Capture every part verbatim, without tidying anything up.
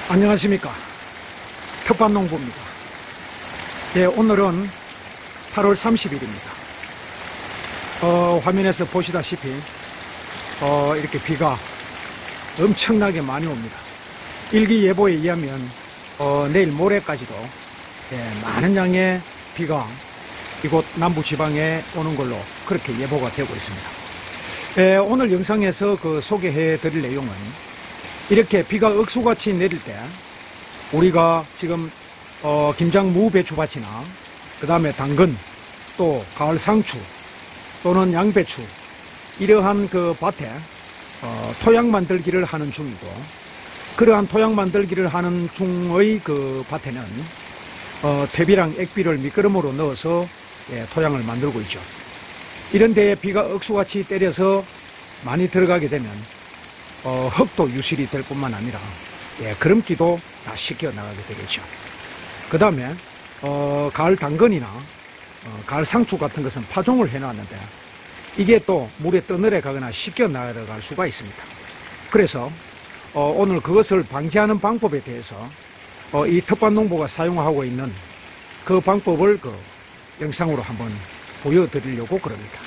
안녕하십니까, 텃밭농부입니다. 예, 오늘은 팔월 삼십일입니다. 어, 화면에서 보시다시피 어, 이렇게 비가 엄청나게 많이 옵니다. 일기예보에 의하면 어, 내일 모레까지도 예, 많은 양의 비가 이곳 남부지방에 오는 걸로 그렇게 예보가 되고 있습니다. 예, 오늘 영상에서 그 소개해 드릴 내용은 이렇게 비가 억수같이 내릴 때 우리가 지금 어, 김장 무배추밭이나 그 다음에 당근, 또 가을 상추 또는 양배추, 이러한 그 밭에 어, 토양 만들기를 하는 중이고, 그러한 토양 만들기를 하는 중의 그 밭에는 어, 퇴비랑 액비를 미끄럼으로 넣어서 예, 토양을 만들고 있죠. 이런 데에 비가 억수같이 때려서 많이 들어가게 되면 어, 흙도 유실이 될 뿐만 아니라 예, 그름기도 다 씻겨 나가게 되겠죠. 그 다음에 어, 가을 당근이나 어, 가을 상추 같은 것은 파종을 해 놨는데 이게 또 물에 떠내려 가거나 씻겨 나갈 수가 있습니다. 그래서 어, 오늘 그것을 방지하는 방법에 대해서 어, 이 텃밭농부가 사용하고 있는 그 방법을 그 영상으로 한번 보여드리려고 그럽니다.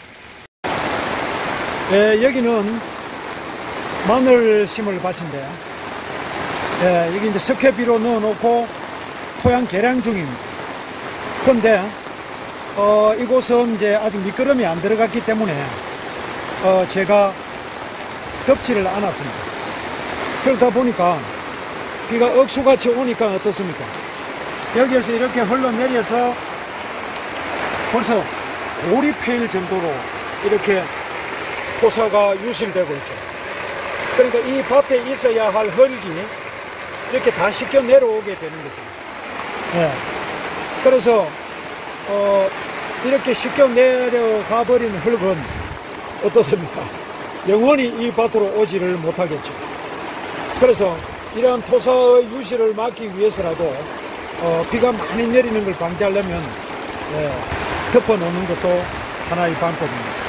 예, 여기는 마늘 심을 밭인데, 예, 여기 이제 석회비로 넣어놓고 토양 개량 중입니다. 그런데 어, 이곳은 이제 아직 미끄럼이 안 들어갔기 때문에 어, 제가 덮지를 않았습니다. 그러다 보니까 비가 억수같이 오니까 어떻습니까? 여기에서 이렇게 흘러내려서 벌써 골이 패일 정도로 이렇게 토사가 유실되고 있죠. 그러니까 이 밭에 있어야 할 흙이 이렇게 다 씻겨 내려오게 되는 거죠. 예. 그래서 어, 이렇게 씻겨 내려가 버린 흙은 어떻습니까? 영원히 이 밭으로 오지를 못하겠죠. 그래서 이러한 토사의 유실을 막기 위해서라도 어, 비가 많이 내리는 걸 방지하려면 예, 덮어 놓는 것도 하나의 방법입니다.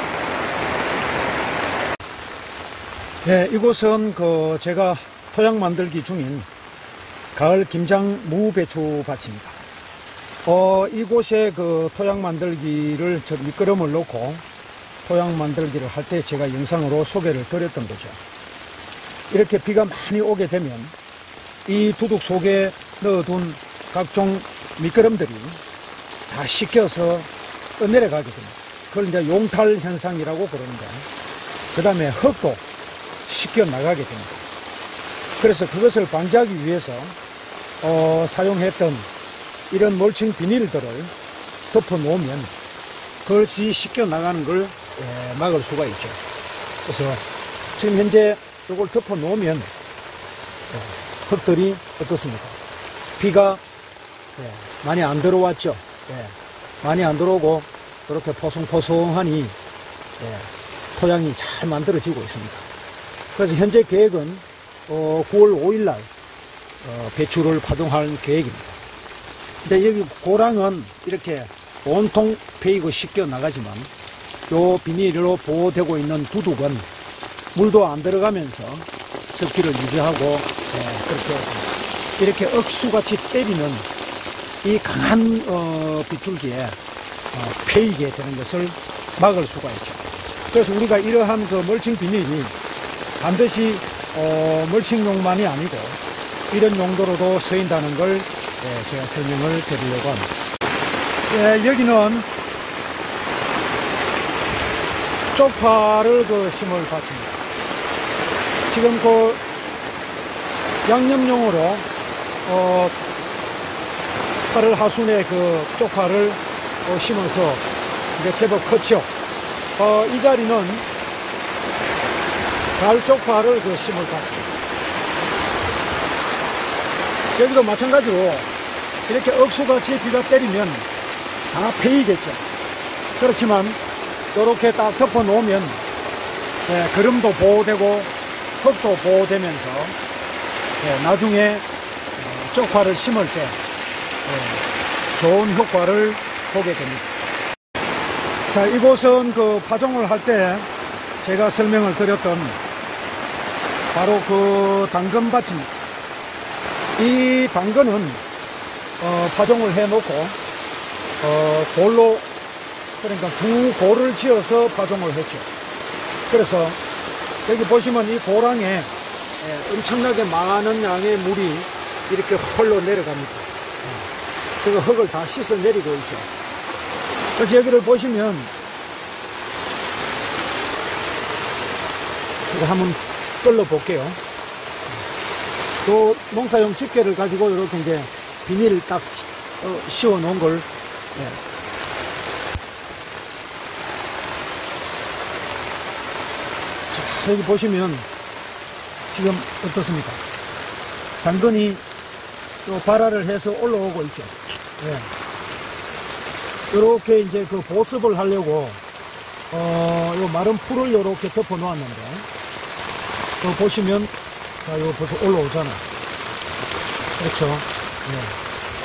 예, 이곳은 그 제가 토양 만들기 중인 가을 김장 무배추 밭입니다. 어, 이곳에 그 토양 만들기를 저 미끄럼을 놓고 토양 만들기를 할 때 제가 영상으로 소개를 드렸던 거죠. 이렇게 비가 많이 오게 되면 이 두둑 속에 넣어둔 각종 미끄럼들이 다 씻겨서 떠내려가게 됩니다. 그걸 이제 용탈 현상이라고 그러는데, 그 다음에 흙도 씻겨 나가게 됩니다. 그래서 그것을 방지하기 위해서 어, 사용했던 이런 멀칭 비닐들을 덮어 놓으면 그것이 씻겨 나가는 걸 예, 막을 수가 있죠. 그래서 지금 현재 이걸 덮어 놓으면 예, 흙들이 어떻습니까? 비가 예, 많이 안 들어왔죠. 예, 많이 안 들어오고 이렇게 포송포송하니 예, 토양이 잘 만들어지고 있습니다. 그래서 현재 계획은 어, 구월 오일날 어, 배추를 파종할 계획입니다. 근데 여기 고랑은 이렇게 온통 패이고 씻겨 나가지만 요 비닐로 보호되고 있는 두둑은 물도 안 들어가면서 습기를 유지하고 예, 그렇게 이렇게 억수같이 때리는 이 강한 어, 빗줄기에 어, 패이게 되는 것을 막을 수가 있죠. 그래서 우리가 이러한 그 멀칭 비닐이 반드시 어, 멀칭용만이 아니고 이런 용도로도 쓰인다는 걸 예, 제가 설명을 드리려고 합니다. 예, 여기는 쪽파를 그 심을 밭입니다. 지금 그 양념용으로 어, 팔월 하순에 그 쪽파를 어, 심어서 이제 제법 컸죠. 어, 이 자리는 가을 쪽파를 그 심을 밭입니다. 여기도 마찬가지로 이렇게 억수같이 비가 때리면 다 패이겠죠. 그렇지만 이렇게 딱 덮어 놓으면 예, 그름도 보호되고 흙도 보호되면서 예, 나중에 어, 쪽파를 심을 때 예, 좋은 효과를 보게 됩니다. 자, 이곳은 그 파종을 할 때 제가 설명을 드렸던 바로 그 당근밭입니다. 이 당근은 어, 파종을 해 놓고 어, 골로, 그러니까 두 골을 지어서 파종을 했죠. 그래서 여기 보시면 이 고랑에 예, 엄청나게 많은 양의 물이 이렇게 흘러 내려갑니다. 예, 그 흙을 다 씻어 내리고 있죠. 그래서 여기를 보시면 이거 한번 끌어 볼게요. 또 농사용 집게를 가지고 이렇게 이제 비닐을 딱 어, 씌워 놓은 걸 예. 자, 여기 보시면 지금 어떻습니까? 당근이 또 발화를 해서 올라오고 있죠. 예. 이렇게 이제 그 보습을 하려고 어, 요 마른 풀을 이렇게 덮어 놓았는데, 또 보시면 자, 이거 벌써 올라오잖아. 그렇죠. 예.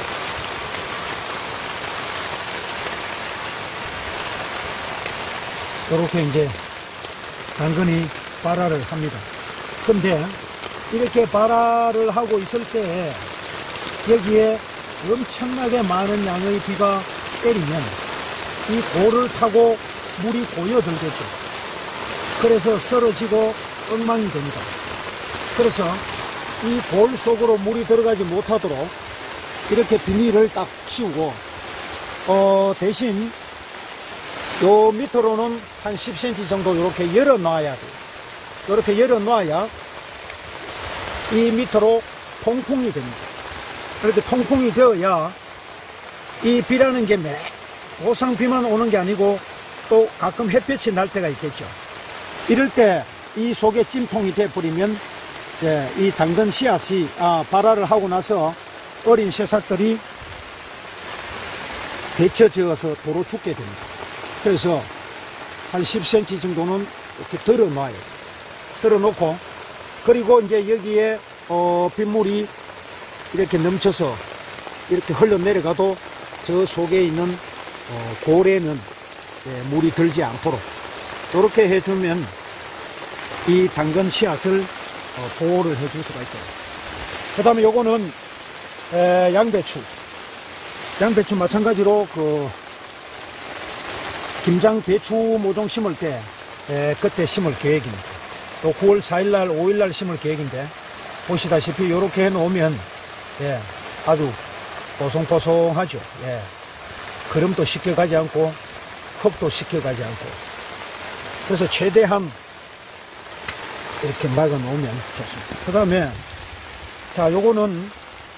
이렇게 이제 당근이 발화를 합니다. 근데 이렇게 발화를 하고 있을 때 여기에 엄청나게 많은 양의 비가 때리면 이 골을 타고 물이 고여들겠죠. 그래서 썰어지고 엉망이 됩니다. 그래서 이 골 속으로 물이 들어가지 못하도록 이렇게 비닐을 딱 씌우고 어 대신 요 밑으로는 한 십 센티미터 정도 이렇게 열어 놔야 돼요. 이렇게 열어 놔야 이 밑으로 통풍이 됩니다. 이렇게 통풍이 되어야 이 비라는 게 매 고상 비만 오는 게 아니고 또 가끔 햇볕이 날 때가 있겠죠. 이럴 때 이 속에 찜통이 돼버리면 예, 이 당근 씨앗이 아, 발화를 하고 나서 어린 새싹들이 데쳐져서 도로 죽게 됩니다. 그래서 한 십 센티미터 정도는 이렇게 들어 놔요. 들어 놓고, 그리고 이제 여기에 어, 빗물이 이렇게 넘쳐서 이렇게 흘러내려가도 저 속에 있는 어, 골에는 예, 물이 들지 않도록 이렇게 해주면 이 당근 씨앗을 어, 보호를 해줄 수가 있죠. 그 다음에 요거는 에, 양배추. 양배추 마찬가지로 그 김장 배추 모종 심을 때 에, 그때 심을 계획입니다. 또 구월 사일날 오일날 심을 계획인데, 보시다시피 이렇게 해 놓으면 예, 아주 보송보송하죠. 예. 그름도 쉽게 가지 않고 흙도 쉽게 가지 않고, 그래서 최대한 이렇게 막아 놓으면 좋습니다. 그 다음에 자, 요거는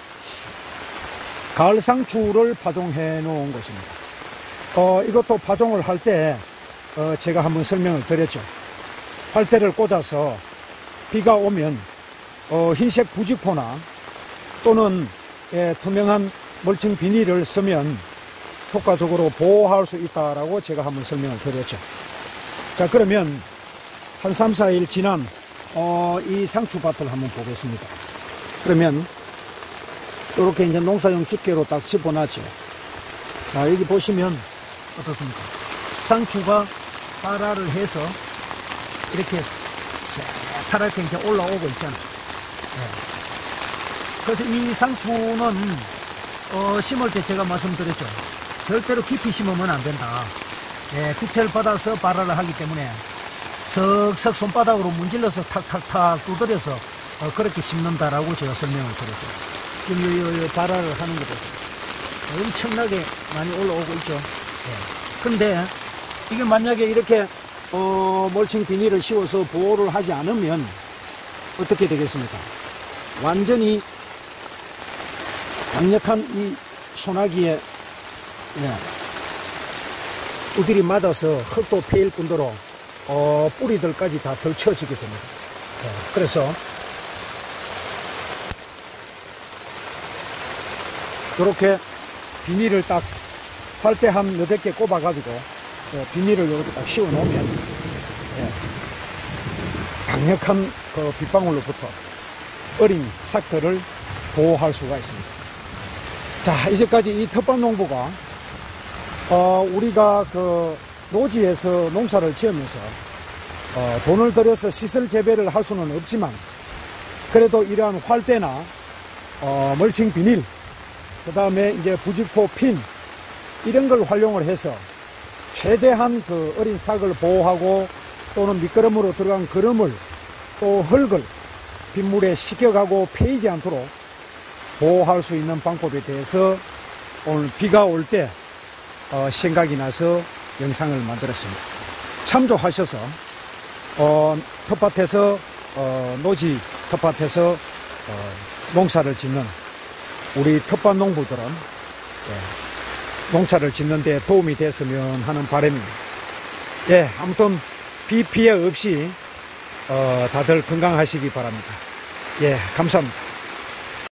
가을 상추를 파종해 놓은 것입니다. 어, 이것도 파종을 할 때 어, 제가 한번 설명을 드렸죠. 활대를 꽂아서 비가 오면 어, 흰색 부직포나 또는 예, 투명한 멀칭 비닐을 쓰면 효과적으로 보호할 수 있다라고 제가 한번 설명을 드렸죠. 자, 그러면 한 삼, 사일 지난 어, 이 상추밭을 한번 보겠습니다. 그러면 이렇게 이제 농사용 집게로 딱 집어놨죠. 자, 여기 보시면 어떻습니까? 상추가 발화를 해서 이렇게 새파랗게 이제 올라오고 있잖아요. 네. 그래서 이 상추는 어, 심을 때 제가 말씀드렸죠. 절대로 깊이 심으면 안 된다. 예, 빛을 받아서 발화를 하기 때문에 석석 손바닥으로 문질러서 탁탁탁 두드려서 어, 그렇게 심는다라고 제가 설명을 드렸죠. 지금 요, 요, 요 발화를 하는 것도 엄청나게 많이 올라오고 있죠. 예. 근데 이게 만약에 이렇게 어, 멀칭 비닐을 씌워서 보호를 하지 않으면 어떻게 되겠습니까? 완전히 강력한 이 소나기에 예, 우들이 맞아서 흙도 패일 뿐더러 어, 뿌리들까지 다 덜쳐지게 됩니다. 예, 그래서 이렇게 비닐을 딱 활대 한 몇백 개 꼽아 가지고 예, 비닐을 이렇게 딱 씌워 놓으면 예, 강력한 그 빗방울로부터 어린 싹들을 보호할 수가 있습니다. 자, 이제까지 이 텃밭 농부가 어, 우리가 그 노지에서 농사를 지으면서 어, 돈을 들여서 시설 재배를 할 수는 없지만 그래도 이러한 활대나 어, 멀칭 비닐, 그 다음에 이제 부직포 핀, 이런 걸 활용을 해서 최대한 그 어린 싹을 보호하고 또는 미끄럼으로 들어간 거름을 또 흙을 빗물에 식혀가고 패이지 않도록 보호할 수 있는 방법에 대해서 오늘 비가 올 때 어, 생각이 나서 영상을 만들었습니다. 참조하셔서 어, 텃밭에서 어, 노지 텃밭에서 어, 농사를 짓는 우리 텃밭 농부들은 예, 농사를 짓는 데 도움이 됐으면 하는 바람입니다. 예, 아무튼 비 피해 없이 어, 다들 건강하시기 바랍니다. 예, 감사합니다.